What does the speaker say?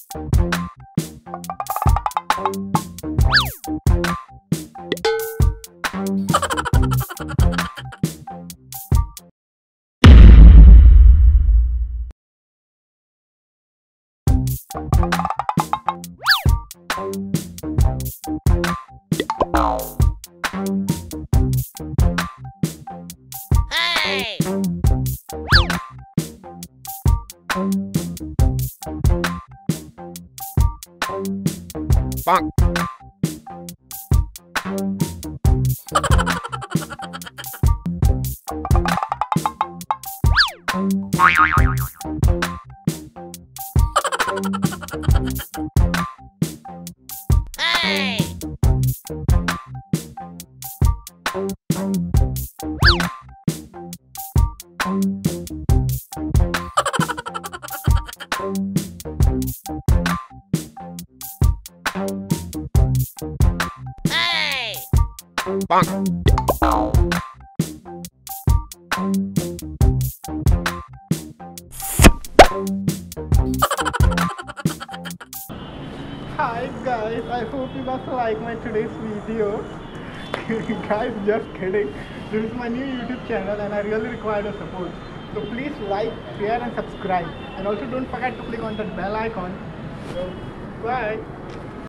Hey! Bonk. Hey! Hey! Bonk. Hi guys, I hope you guys like my today's video. Guys, just kidding. This is my new YouTube channel and I really require your support. So please like, share and subscribe. And also don't forget to click on that bell icon. So bye.